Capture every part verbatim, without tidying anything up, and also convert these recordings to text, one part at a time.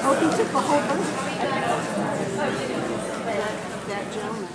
Oh, he took the whole bunch. That gentleman.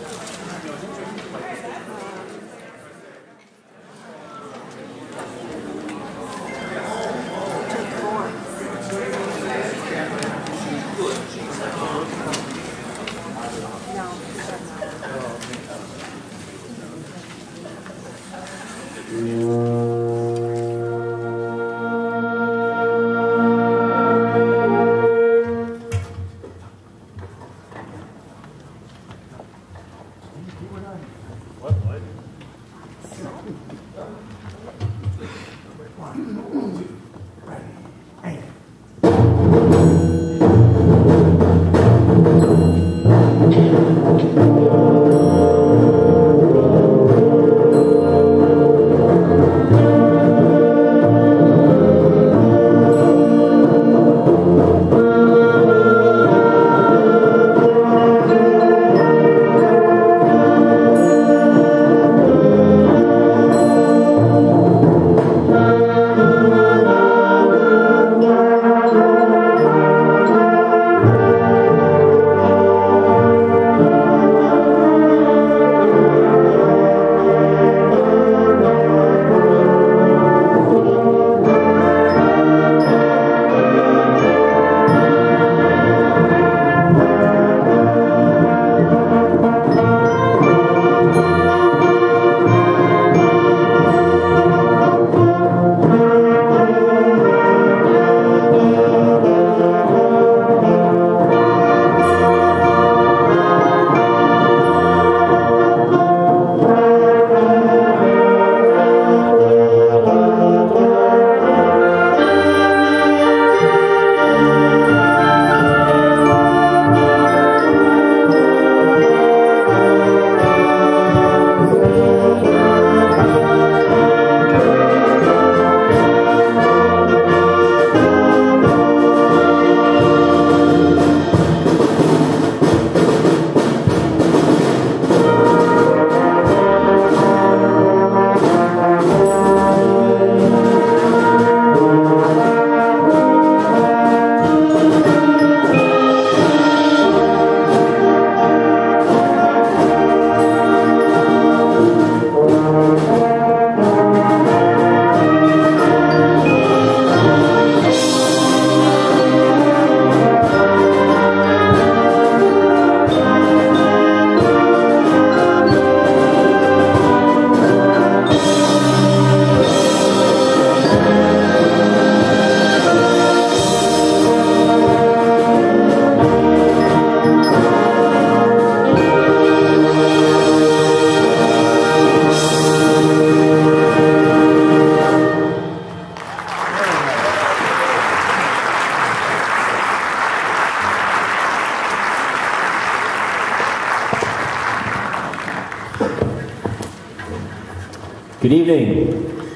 Good evening.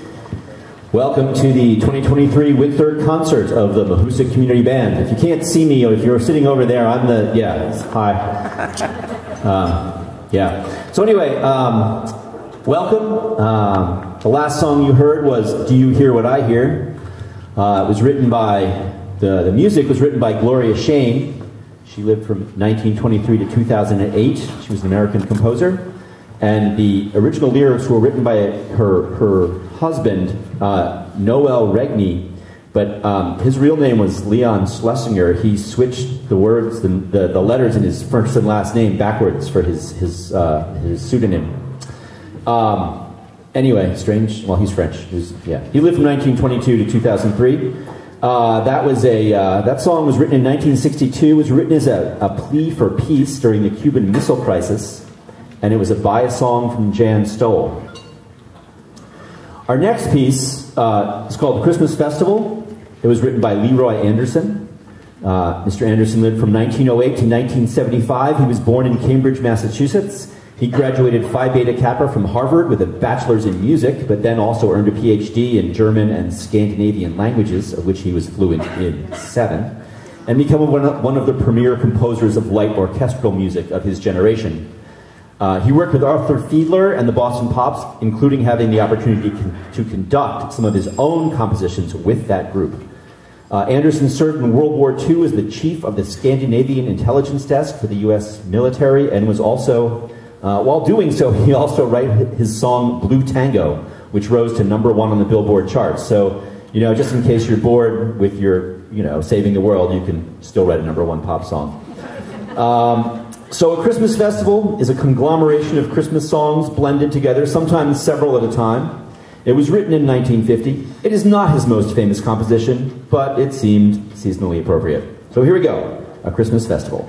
Welcome to the twenty twenty-three Whitthird concert of the Mahusic Community Band. If you can't see me, or if you're sitting over there, I'm the, yeah, hi. Uh, yeah. So anyway, um, welcome. Um, the last song you heard was Do You Hear What I Hear? Uh, it was written by, the, the music was written by Gloria Shane. She lived from nineteen twenty-three to two thousand eight. She was an American composer. And the original lyrics were written by her, her husband, uh, Noel Regney, but um, his real name was Leon Schlesinger. He switched the words, the, the, the letters in his first and last name backwards for his, his, uh, his pseudonym. Um, anyway, strange, well, he's French. He was, yeah. He lived from nineteen twenty-two to two thousand three. Uh, that was a, uh, that song was written in nineteen sixty-two. It was written as a, a plea for peace during the Cuban Missile Crisis. And it was a by a song from Jan Stoll. Our next piece uh, is called The Christmas Festival. It was written by Leroy Anderson. Uh, Mister Anderson lived from nineteen oh eight to nineteen seventy-five. He was born in Cambridge, Massachusetts. He graduated Phi Beta Kappa from Harvard with a bachelor's in music, but then also earned a P H D in German and Scandinavian languages, of which he was fluent in seven, and became one of, one of the premier composers of light orchestral music of his generation. Uh, he worked with Arthur Fiedler and the Boston Pops, including having the opportunity con to conduct some of his own compositions with that group. Uh, Anderson served in World War Two as the chief of the Scandinavian Intelligence Desk for the U S military, and was also, uh, while doing so, he also wrote his song Blue Tango, which rose to number one on the Billboard charts. So, you know, just in case you're bored with your, you know, saving the world, you can still write a number one pop song. Um, so a Christmas festival is a conglomeration of Christmas songs blended together, sometimes several at a time. It was written in nineteen fifty. It is not his most famous composition, but it seemed seasonally appropriate. So here we go, A Christmas Festival.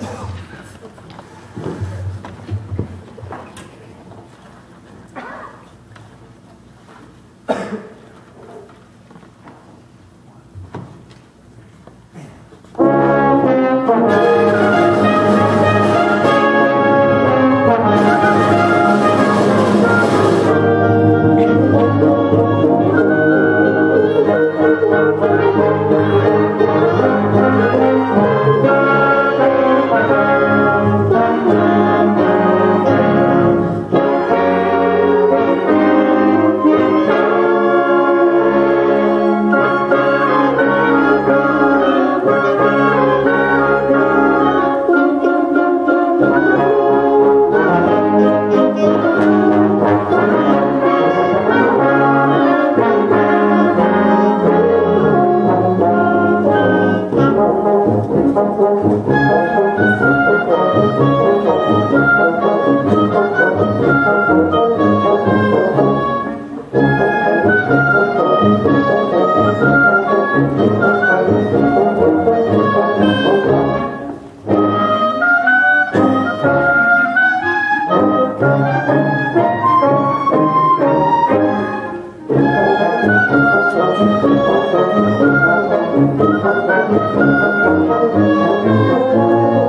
Thank you.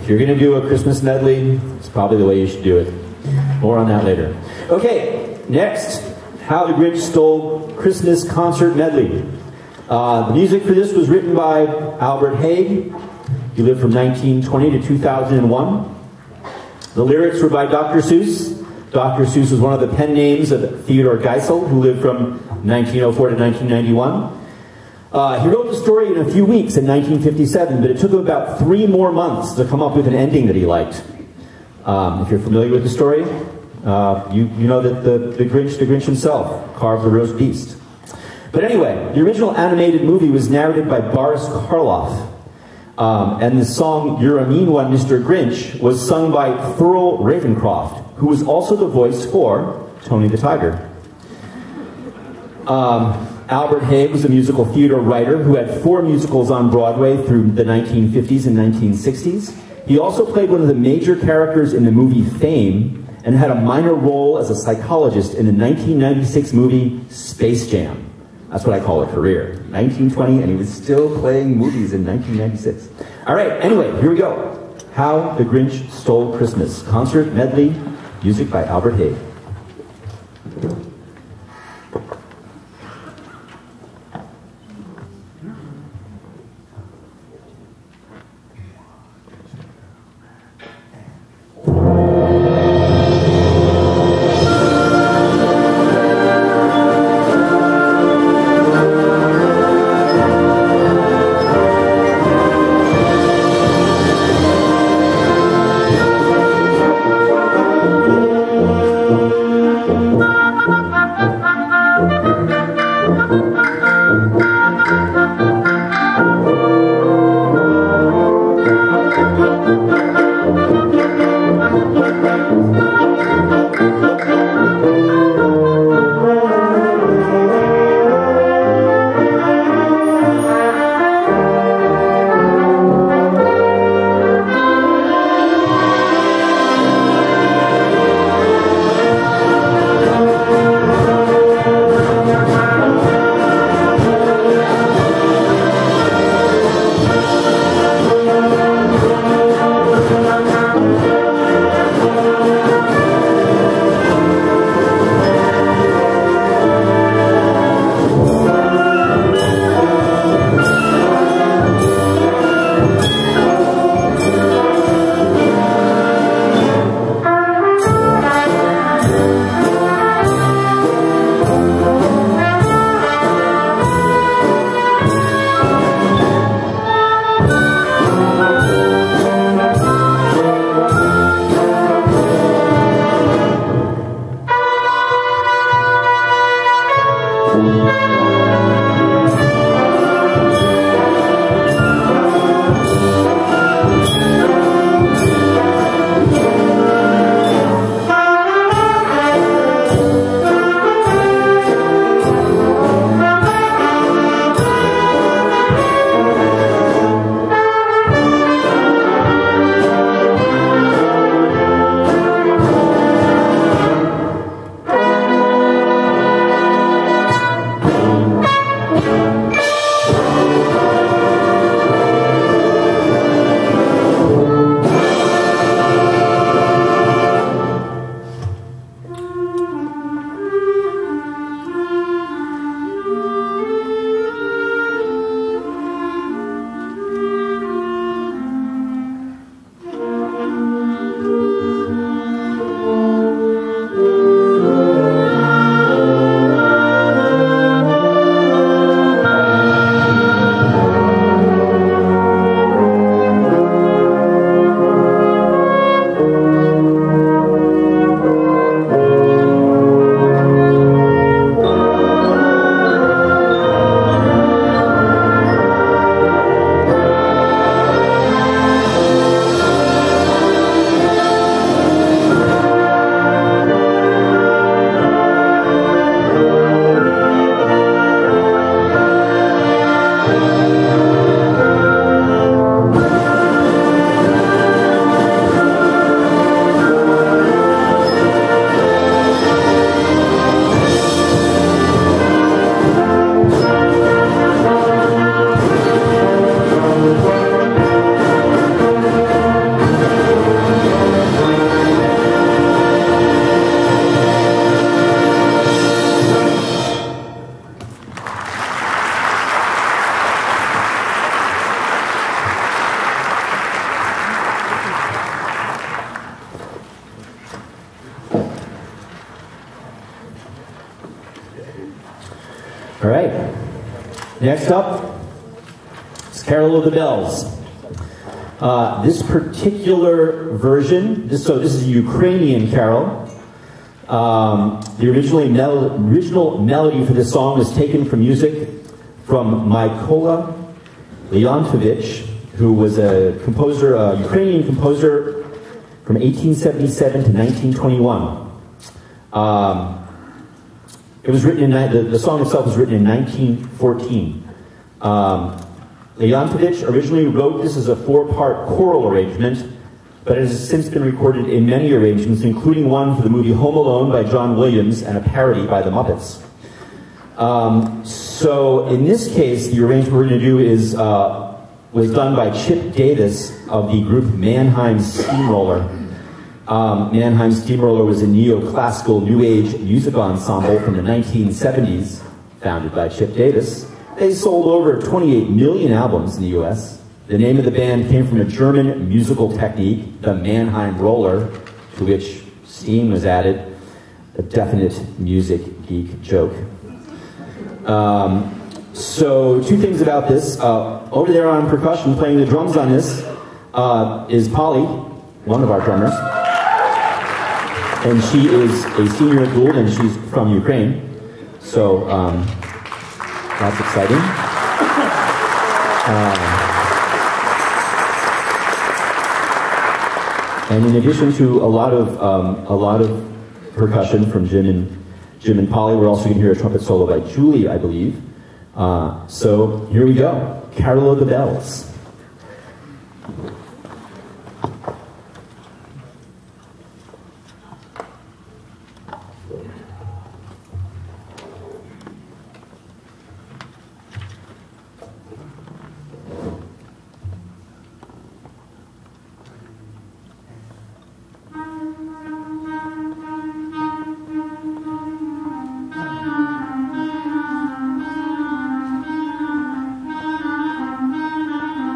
If you're going to do a Christmas medley, it's probably the way you should do it. More on that later. Okay, next, How the Grinch Stole Christmas Concert Medley. Uh, the music for this was written by Albert Haig. He lived from nineteen twenty to two thousand one. The lyrics were by Doctor Seuss. Doctor Seuss was one of the pen names of Theodore Geisel, who lived from nineteen oh four to nineteen ninety-one. Uh, he wrote the story in a few weeks in nineteen fifty-seven, but it took him about three more months to come up with an ending that he liked. Um, if you're familiar with the story, uh, you, you know that the, the Grinch, the Grinch himself, carved the roast beast. But anyway, the original animated movie was narrated by Boris Karloff. Um, and the song You're a Mean One, Mister Grinch was sung by Thurl Ravencroft, who was also the voice for Tony the Tiger. Um, Albert Haig was a musical theater writer who had four musicals on Broadway through the nineteen fifties and nineteen sixties. He also played one of the major characters in the movie Fame and had a minor role as a psychologist in the nineteen ninety-six movie Space Jam. That's what I call a career. nineteen twenty, and he was still playing movies in nineteen ninety-six. All right, anyway, here we go. How the Grinch Stole Christmas. Concert medley, music by Albert Haig. Thank you. All right. Next up is Carol of the Bells. Uh, this particular version, this, so this is a Ukrainian carol. Um, the originally mel original melody for this song was taken from music from Mykola Leontovich, who was a composer, a Ukrainian composer from eighteen seventy-seven to nineteen twenty-one. Um, it was written in, the, the song itself was written in nineteen fourteen. Um, Leontovich originally wrote this as a four-part choral arrangement, but it has since been recorded in many arrangements, including one for the movie Home Alone by John Williams and a parody by the Muppets. Um, so in this case, the arrangement we're going to do is uh, was done by Chip Davis of the group Mannheim Steamroller. Um, Mannheim Steamroller was a neoclassical New Age music ensemble from the nineteen seventies, founded by Chip Davis. They sold over twenty-eight million albums in the U S. The name of the band came from a German musical technique, the Mannheim Roller, to which steam was added, a definite music geek joke. Um, so, two things about this. Uh, over there on percussion, playing the drums on this, uh, is Polly, one of our drummers. And she is a senior at Gould, and she's from Ukraine. So, um, that's exciting. Um, and in addition to a lot of um, a lot of percussion from Jim and Jim and Polly, we're also going to hear a trumpet solo by Julie, I believe. Uh, so here we go, Carol of the Bells. Thank you.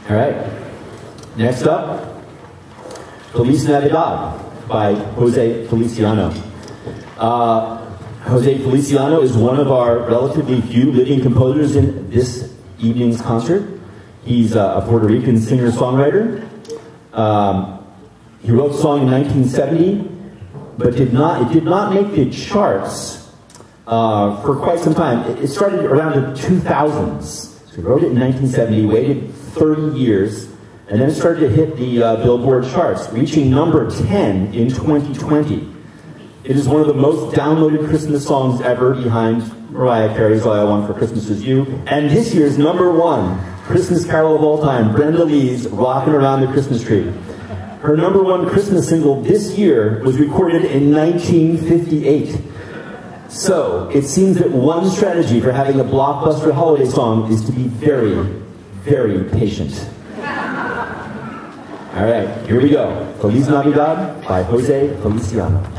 All right. Next up, Feliz Navidad by Jose Feliciano. Uh, Jose Feliciano is one of our relatively few living composers in this evening's concert. He's a Puerto Rican singer-songwriter. Um, he wrote the song in nineteen seventy, but did not, it did not make the charts uh, for quite some time. It, it started around the two thousands. So he wrote it in nineteen seventy, waited thirty years, and then it started to hit the uh, Billboard charts, reaching number ten in twenty twenty. It is one of the most downloaded Christmas songs ever, behind Mariah Carey's All I Want for Christmas Is You, and this year's number one Christmas carol of all time, Brenda Lee's Rockin' Around the Christmas Tree. Her number one Christmas single this year was recorded in nineteen fifty-eight. So, it seems that one strategy for having a blockbuster holiday song is to be very, very patient. All right, here we go. Feliz Navidad by Jose Feliciano.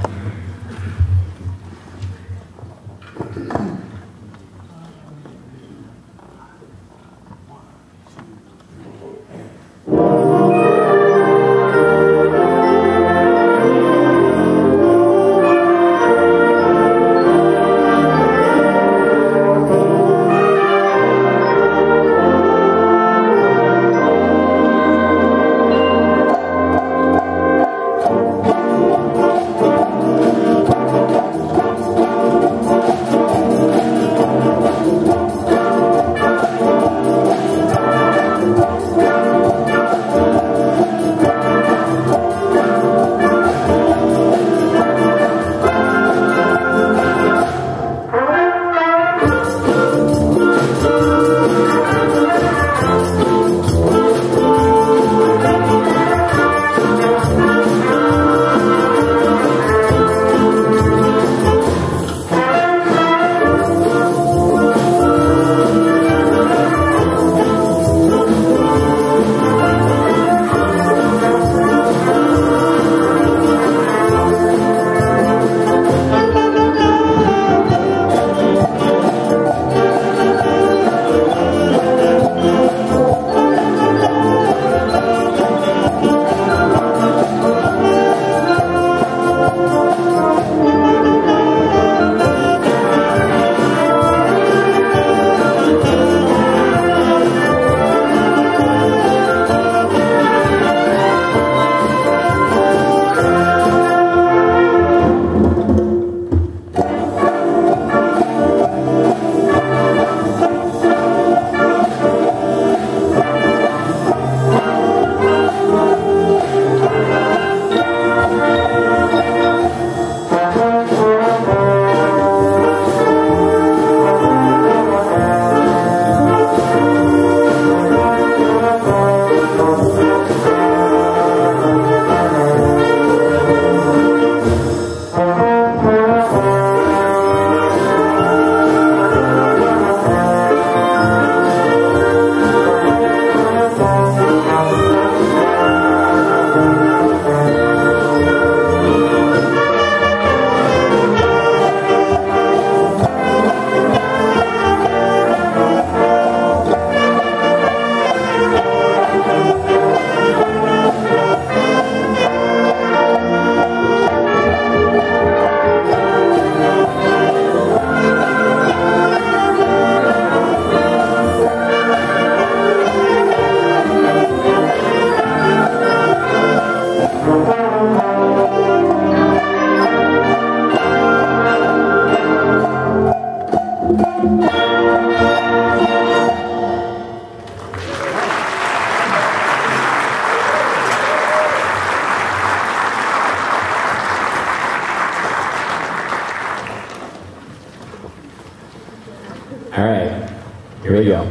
All right, here we go.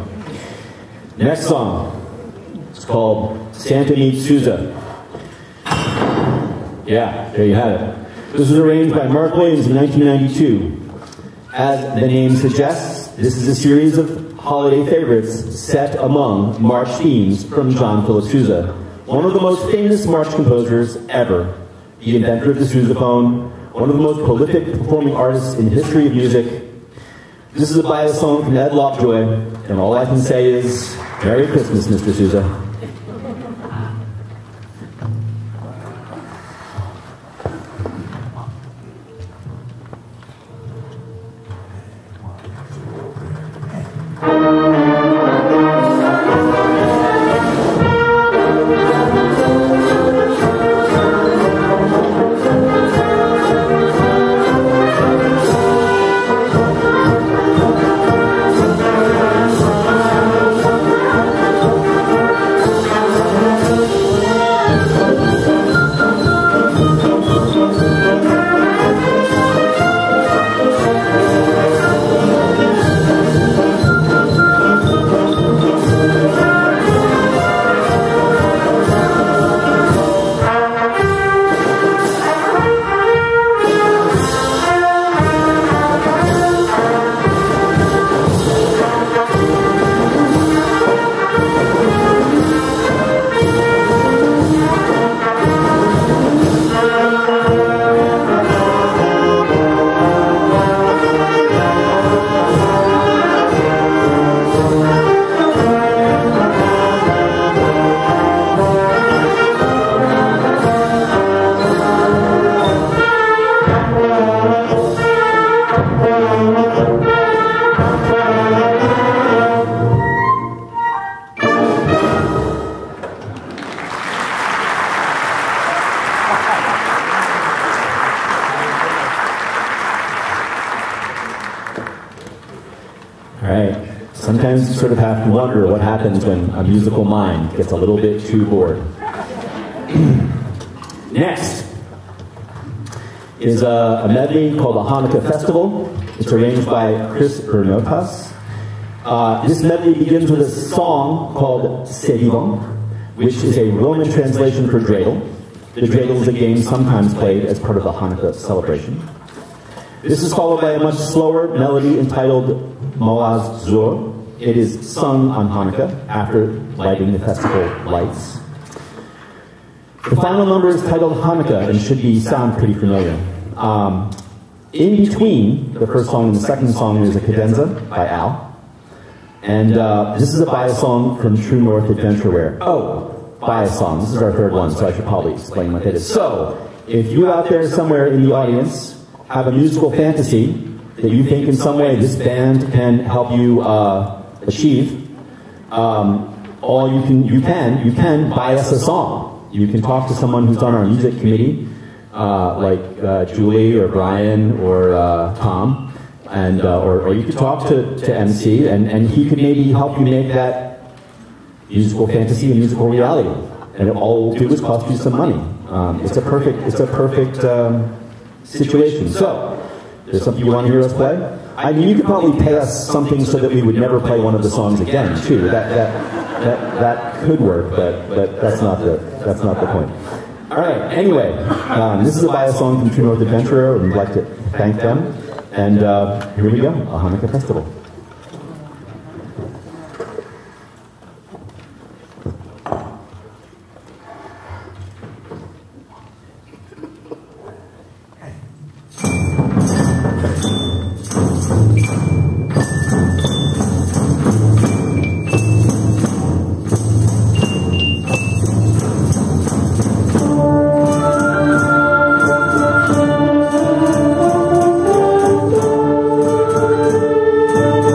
Next song, it's called Santa Meets Sousa. Yeah, there you have it. This was arranged by Mark Williams in nineteen ninety-two. As the name suggests, this is a series of holiday favorites set among march themes from John Philip Sousa, one of the most famous march composers ever, the inventor of the sousaphone, one of the most prolific performing artists in the history of music. This is a bio song from Ed Lovejoy, and all I can say is, Merry Christmas, Mister Sousa. sometimes you sort of have to wonder what happens when a musical mind gets a little bit too bored. Next is a, a medley called the Hanukkah Festival. It's arranged by Chris Bernotas. Uh, this medley begins with a song called Sevivon, which is a Roman translation for dreidel. The dreidel is a game sometimes played as part of the Hanukkah celebration. This is followed by a much slower melody entitled Moaz Zur. It is sung on Hanukkah after lighting the festival lights. The final number is titled Hanukkah and should be sound pretty familiar. Um, in between the first song and the second song is a cadenza by Al. And uh, this is a bias song from True North Adventureware. Oh, bias song. This is our third one, so I should probably explain what that is. So, if you out there somewhere in the audience have a musical fantasy that you think in some way this band can help you uh, achieve, um, all you can, you can, you can buy us a song. You can talk to someone who's on our music committee, uh, like uh, Julie or Brian or uh, Tom. And, uh, or, or you could talk to, to M C, and, and he could maybe help you make that musical fantasy a musical reality. And it all will do is cost you some money. Um, it's a perfect, it's a perfect um, situation. So, there's something you want to hear us play? I mean, you could probably pay us something so that we would never play one of the songs again, too. That, that, that, that could work, but, but that's not the, that's not the point. All right, anyway, um, this is a bias song from True North Adventurer, and we'd like to thank them. And uh, here we go, a Hanukkah Festival. Thank you.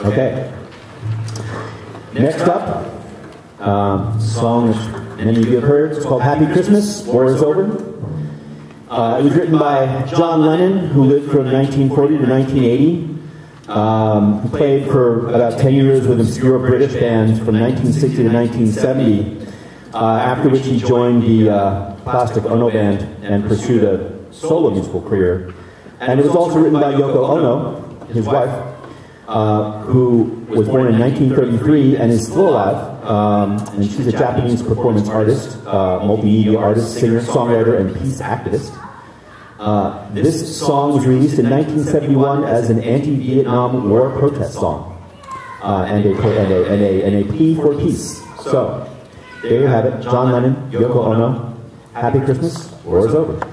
Okay. Next up, um, song that many of you have heard. It's called Happy Christmas, War is Over. Uh, it was written by John Lennon, who lived from nineteen forty to nineteen eighty. Um, he played for about ten years with obscure British bands from nineteen sixty to nineteen seventy, uh, after which he joined the uh, Plastic Ono Band and pursued a solo musical career. And it was also written by Yoko Ono, his wife, uh, who was born in nineteen thirty-three and is still alive. Um, and she's a Japanese performance artist, uh, multimedia artist, singer, songwriter, and peace activist. Uh, this song was released in nineteen seventy-one as an anti-Vietnam War protest song, uh, and, a, and, a, and, a, and a plea for peace. So, there you have it. John Lennon, Yoko Ono, Happy Christmas, War is Over.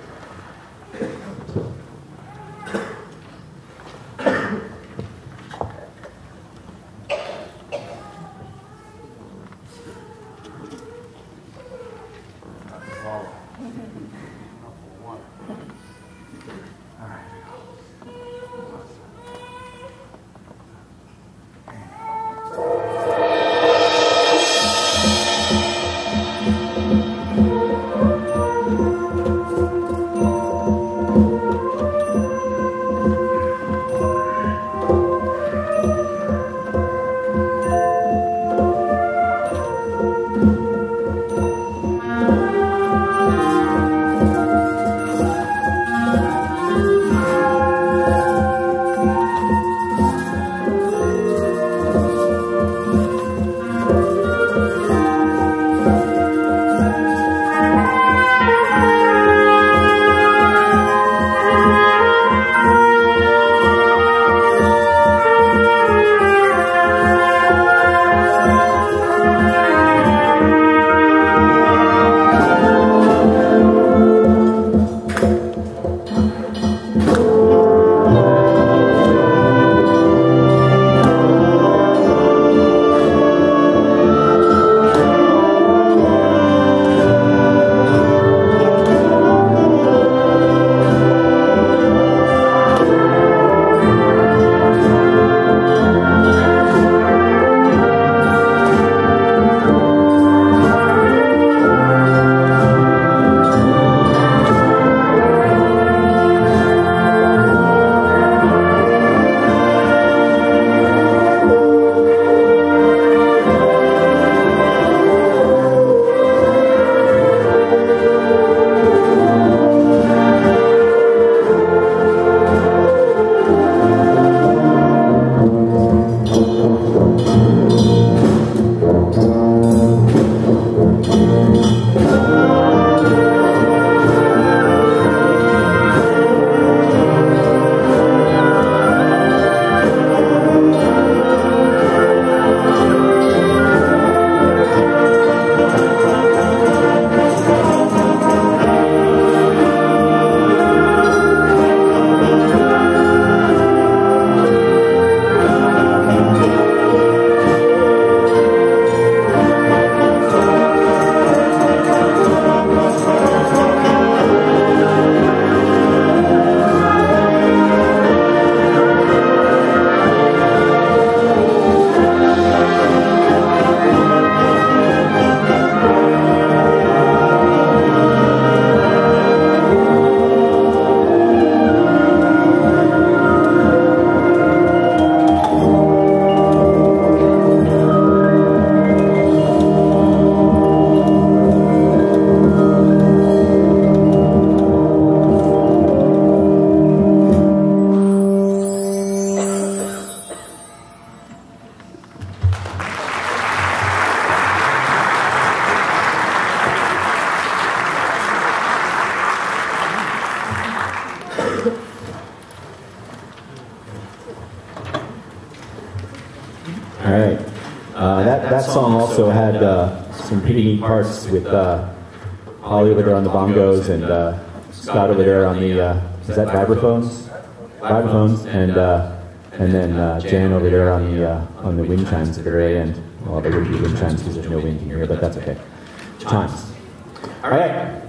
All right. Uh, that, that song also had uh, some pretty neat parts with uh, Holly over there on the bongos and uh, Scott over there on the, uh, is that vibraphones? Vibraphones, and uh, and then uh, Jan over there on the uh, on the wind chimes at the very end. Well, there wouldn't be wind chimes because there's no wind in here, but that's okay. Chimes. All right.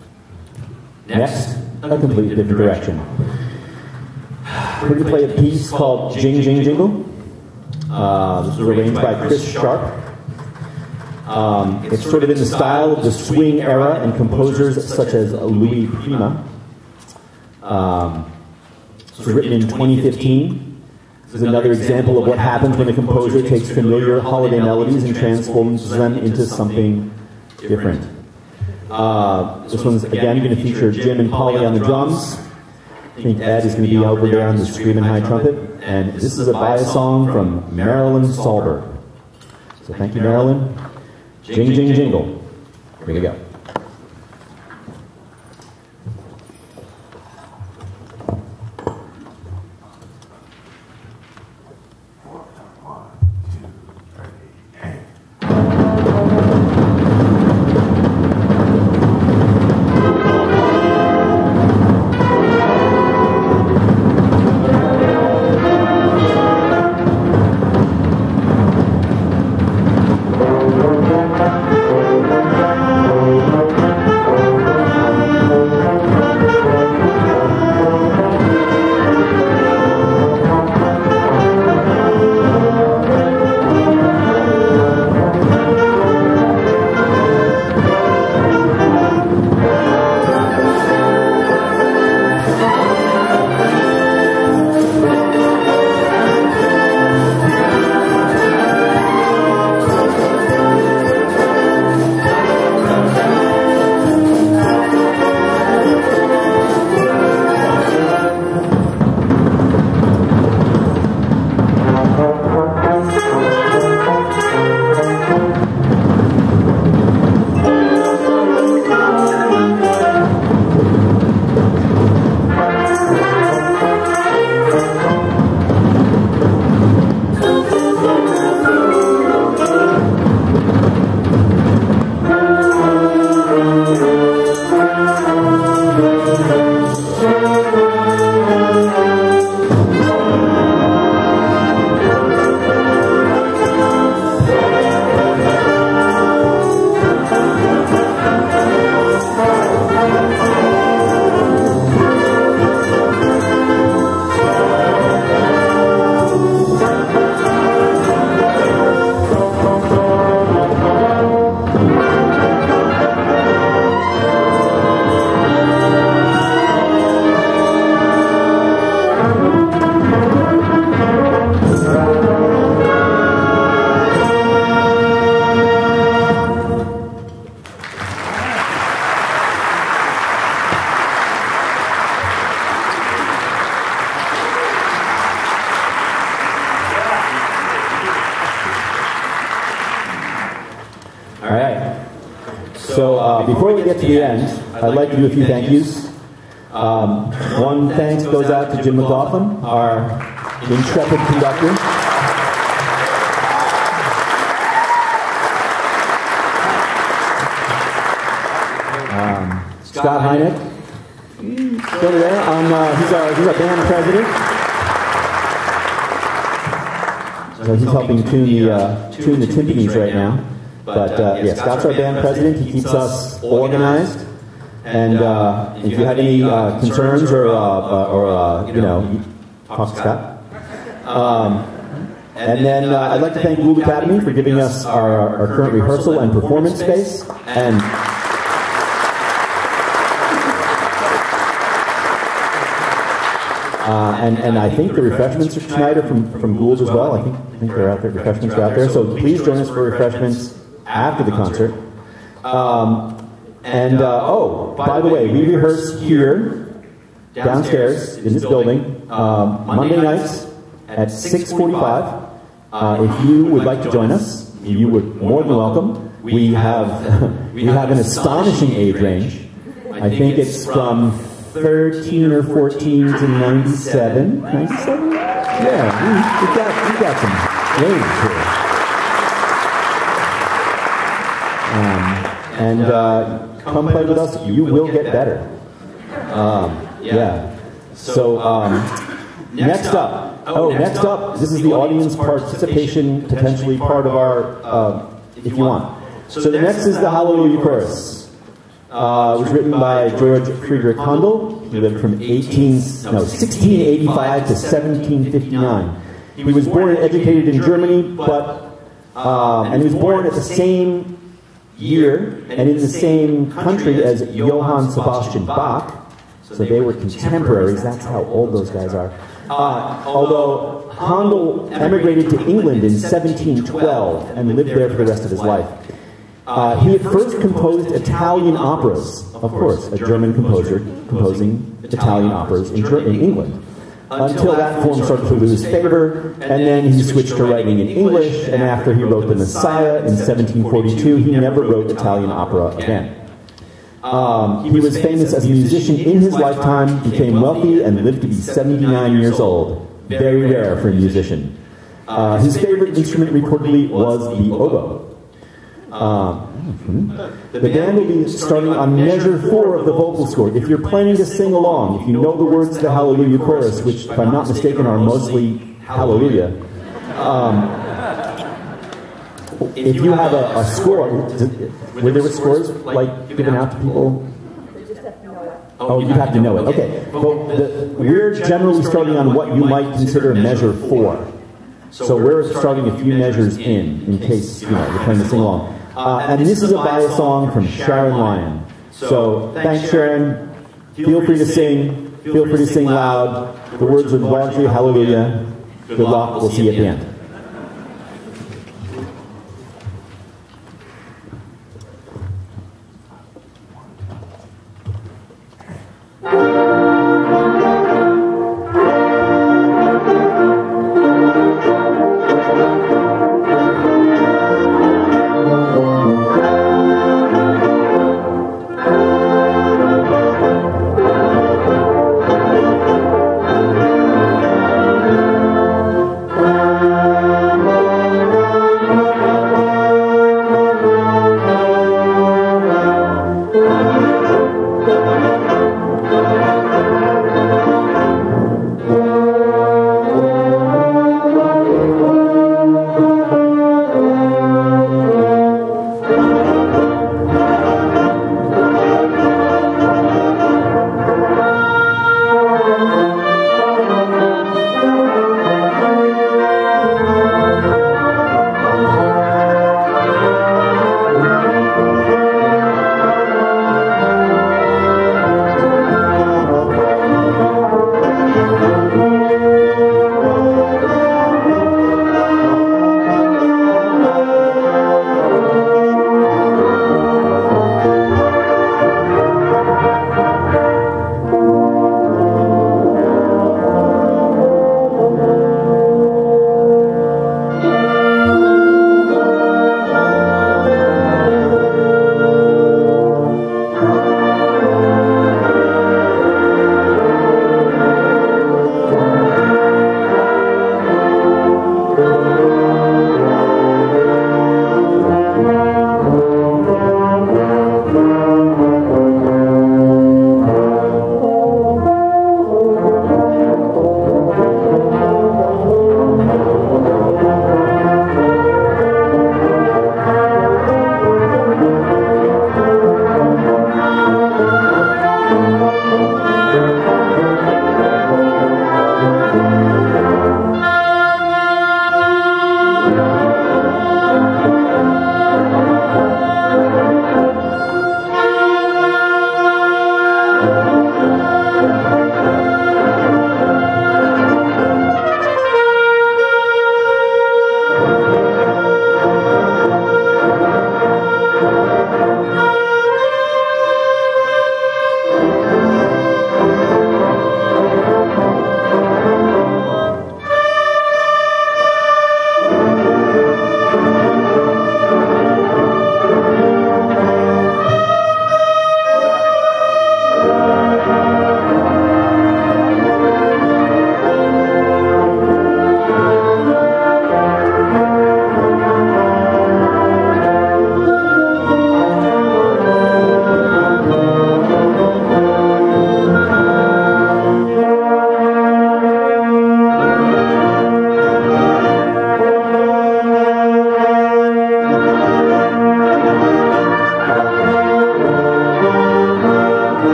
Next, a completely different direction. We're going to play a piece called Jing Jing Jingle. Uh, this was arranged by Chris Sharp. Um, it's sort of in the style of the swing era and composers such as Louis Prima. Um, it was written in twenty fifteen. This is another example of what happens when a composer takes familiar holiday melodies and transforms them into something different. Uh, this one's again going to feature Jim and Polly on the drums. I think Ed is going to be over there on the screaming high trumpet. And this is a Baya song from Marilyn Salber. So thank you, Marilyn. Jing, jing, jingle. Here we go. So uh, before we get to the end, I'd like to do a few thank yous. Um, one thanks goes out to Jim McLaughlin, our intrepid conductor. Um, Scott Hynek, still there. Um, uh, he's, our, he's our band president. So he's helping tune the, uh, tune the timpanis right now. But uh, yeah, Scott's our band president. He keeps us organized. And uh, if you have any uh, concerns or, uh, uh, or uh, you know, talk to Scott. Um, and then uh, I'd like to thank Gould Academy for giving us our, our current rehearsal and performance space. And Uh, and, and I think the refreshments tonight are from, from Gould as well. I think, I think they're out there. Refreshments are out there. So please join us for refreshments after the concert. Um, and, uh, oh, by the way, we rehearse here, downstairs in this building, um, Monday nights at six forty-five. Uh, if you would like to join us, you are more than welcome. We have, we have an astonishing age range. I think it's from thirteen or fourteen to ninety-seven. ninety-seven? Yeah, we, we've, got, we've got some range here. Um, and uh, come play with us. You will get better. Um, yeah. So, um, next up. Oh, next up, this is the audience participation, potentially part of our, uh, if you want. So the next is the Hallelujah Chorus. Uh, it was written by George Friedrich Handel. He lived from eighteen, no, sixteen eighty-five to seventeen fifty-nine. He was born and educated in Germany, but um, and he was born at the same year and in the same country as Johann Sebastian Bach. So they were contemporaries. That's how old those guys are. Uh, although Handel emigrated to England in seventeen twelve and lived there for the rest of his life. Uh, he at first composed Italian operas, of course, a German composer composing Italian operas in, in England, until that form started to lose favor, and then he switched to writing in English, and after he wrote The Messiah in seventeen forty-two, he never wrote Italian opera again. Um, he was famous as a musician in his lifetime, became wealthy, and lived to be seventy-nine years old. Very rare for a musician. Uh, his favorite instrument reportedly was the oboe. Um, the band will be starting on measure four of the vocal score. If you're planning to sing along, if you know the words to the Hallelujah chorus, which, if I'm not mistaken, are mostly Hallelujah, um, if you have a, a score, were there scores like given out to people? Oh, you have to know it. Okay. Well, the, we're generally starting on what you might consider measure four. So we're starting a few measures in, in case you know you're planning to sing along. Uh, and this is a bias song from Sharon Lyon. So thanks, Sharon. Feel free to sing. Feel free to sing loud. The words are largely Hallelujah. Good luck. We'll see you at the end. Thank you.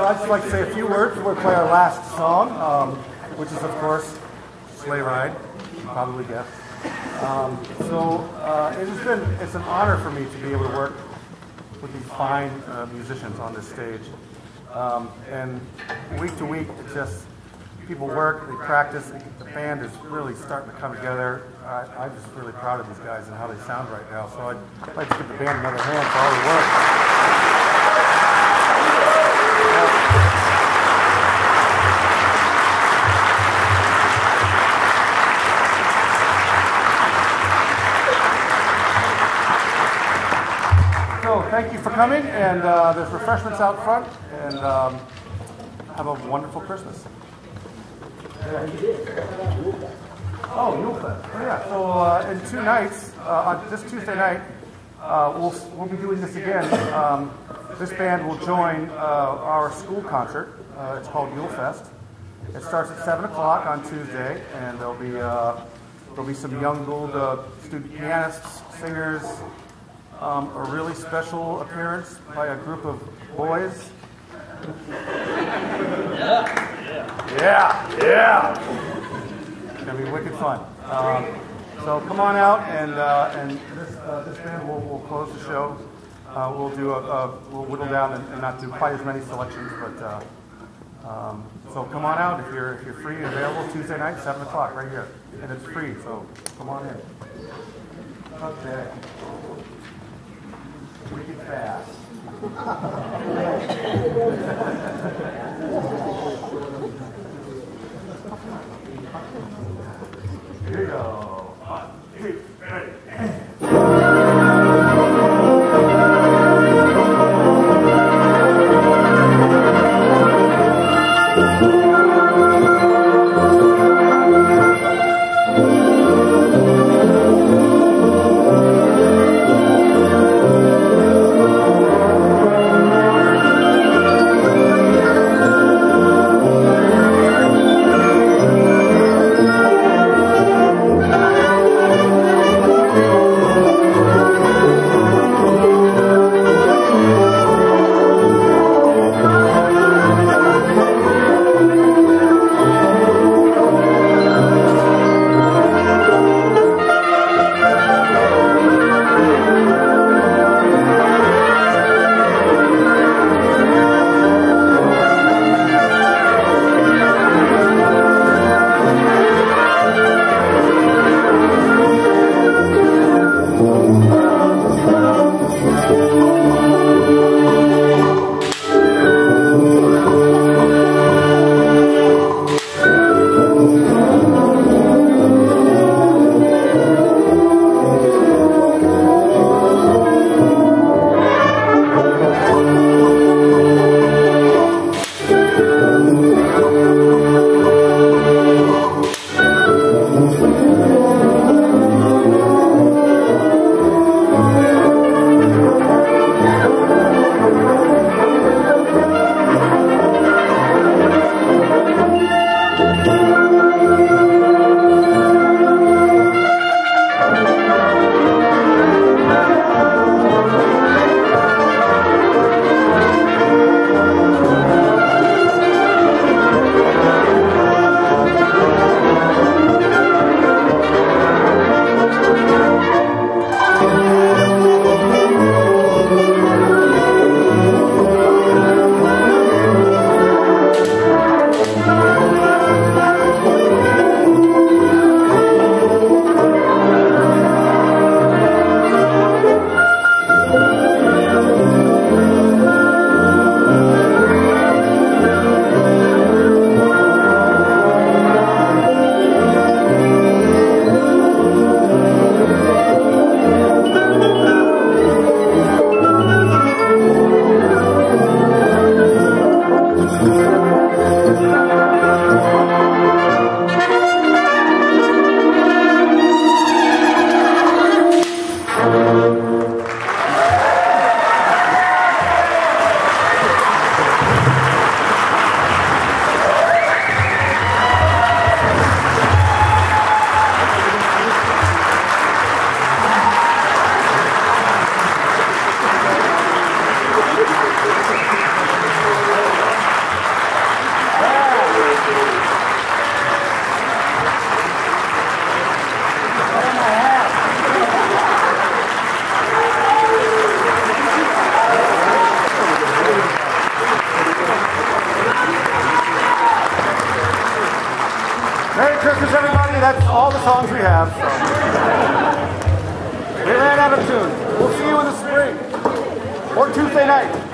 I'd just like to say a few words before we play our last song, um, which is, of course, Sleigh Ride. You can probably guessed. Um, so uh, it has been, it's an honor for me to be able to work with these fine uh, musicians on this stage. Um, and week to week, it just, people work, they practice, the band is really starting to come together. I, I'm just really proud of these guys and how they sound right now. So I'd like to give the band another hand for all the work. So thank you for coming, and uh, there's refreshments out front, and um, have a wonderful Christmas. Oh, Yulefest. Oh, yeah. So uh, in two nights, uh, on this Tuesday night, uh, we'll we'll be doing this again. Um, this band will join uh, our school concert. Uh, it's called Yulefest. It starts at seven o'clock on Tuesday, and there'll be uh, there'll be some young gold uh, student pianists, singers, um, a really special appearance by a group of boys. Yeah, yeah, yeah. It's gonna be wicked fun. Um, so come on out, and uh, and this uh, this band will will close the show. Uh, we'll do a, a we'll whittle down and, and not do quite as many selections, but uh, um, so come on out if you're if you're free and available Tuesday night, seven o'clock right here, and it's free. So come on in. Okay. Wicked fast. Here you go. One, two, three. unfortunately, that's all the songs we have. So. We ran out of tunes. We'll see you in the spring or Tuesday night.